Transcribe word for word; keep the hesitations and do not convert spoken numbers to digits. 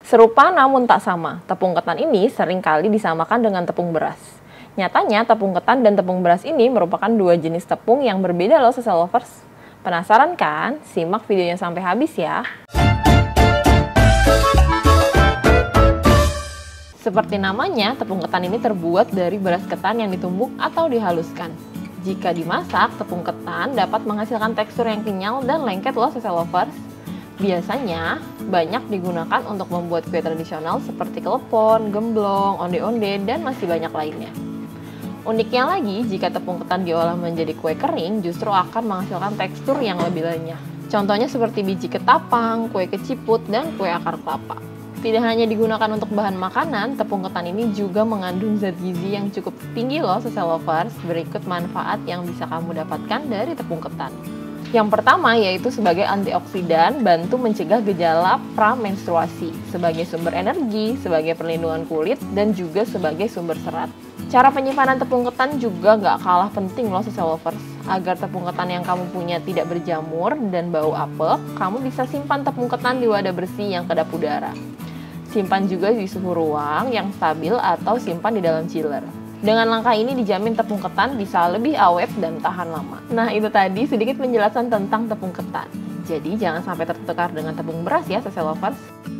Serupa namun tak sama, tepung ketan ini sering kali disamakan dengan tepung beras. Nyatanya, tepung ketan dan tepung beras ini merupakan dua jenis tepung yang berbeda loh Sese Lovers. Penasaran kan? Simak videonya sampai habis ya. Seperti namanya, tepung ketan ini terbuat dari beras ketan yang ditumbuk atau dihaluskan. Jika dimasak, tepung ketan dapat menghasilkan tekstur yang kenyal dan lengket loh Sese Lovers. Biasanya, banyak digunakan untuk membuat kue tradisional seperti klepon, gemblong, onde-onde, dan masih banyak lainnya. Uniknya lagi, jika tepung ketan diolah menjadi kue kering, justru akan menghasilkan tekstur yang lebih renyah. Contohnya seperti biji ketapang, kue keciput, dan kue akar kelapa. Tidak hanya digunakan untuk bahan makanan, tepung ketan ini juga mengandung zat gizi yang cukup tinggi loh Sese Lovers. Berikut manfaat yang bisa kamu dapatkan dari tepung ketan. Yang pertama yaitu sebagai antioksidan, bantu mencegah gejala pramenstruasi, sebagai sumber energi, sebagai perlindungan kulit, dan juga sebagai sumber serat. Cara penyimpanan tepung ketan juga gak kalah penting loh Sese Lovers. Agar tepung ketan yang kamu punya tidak berjamur dan bau apek, kamu bisa simpan tepung ketan di wadah bersih yang kedap udara. Simpan juga di suhu ruang yang stabil atau simpan di dalam chiller. Dengan langkah ini dijamin tepung ketan bisa lebih awet dan tahan lama. Nah, itu tadi sedikit penjelasan tentang tepung ketan. Jadi jangan sampai tertukar dengan tepung beras ya Sese Lovers.